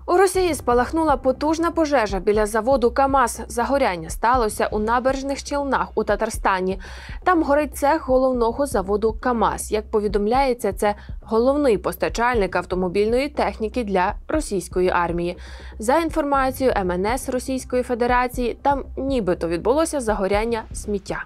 У Росії спалахнула потужна пожежа біля заводу КАМАЗ. Загоряння сталося у Набережних Челнах у Татарстані. Там горить цех головного заводу КАМАЗ. Як повідомляється, це головний постачальник автомобільної техніки для російської армії. За інформацією МНС Російської Федерації, там нібито відбулося загоряння сміття.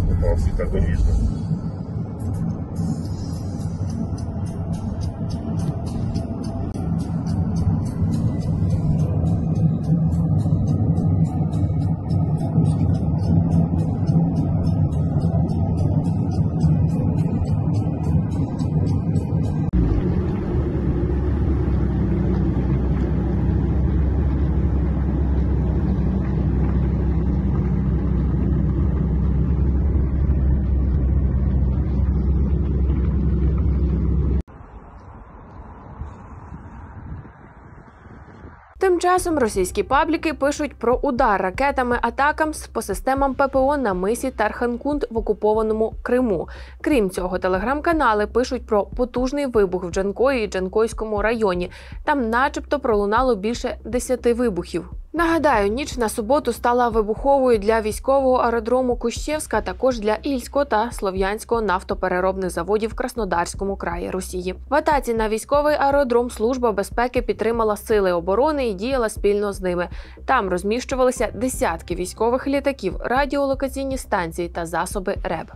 Тим часом російські пабліки пишуть про удар ракетами «Атакамс» по системам ППО на мисі Тарханкут в окупованому Криму. Крім цього, телеграм-канали пишуть про потужний вибух в Джанкої і Джанкойському районі. Там начебто пролунало більше 10 вибухів. Нагадаю, ніч на суботу стала вибуховою для військового аеродрому Кущевська, а також для Ільського та Слов'янського нафтопереробних заводів в Краснодарському краї Росії. В атаці на військовий аеродром Служба безпеки підтримала сили оборони і діяла спільно з ними. Там розміщувалися десятки військових літаків, радіолокаційні станції та засоби РЕБ.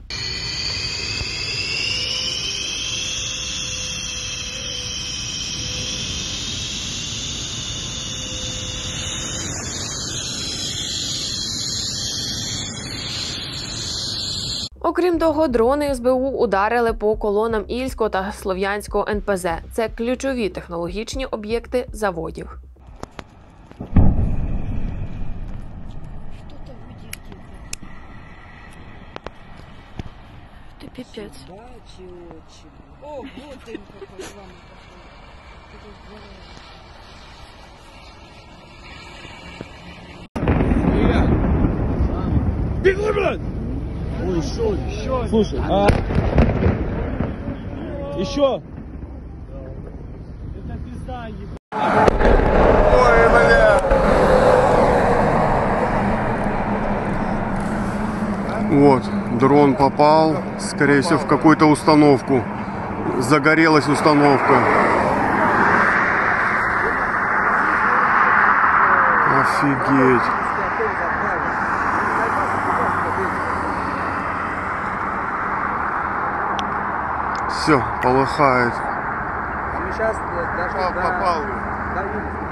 Окрім того, дрони СБУ ударили по колонам Ільського та Слов'янського НПЗ. Це ключові технологічні об'єкти заводів. Ты пипец. О, вот им какой главный пошел. Бегу, блядь! Ой, еще. Слушай, еще. Это пизда, ебать. Ой, бля. Вот, дрон попал, скорее всего, в какую-то установку. Загорелась установка. Офигеть. Все, полыхает. Сейчас даже попал.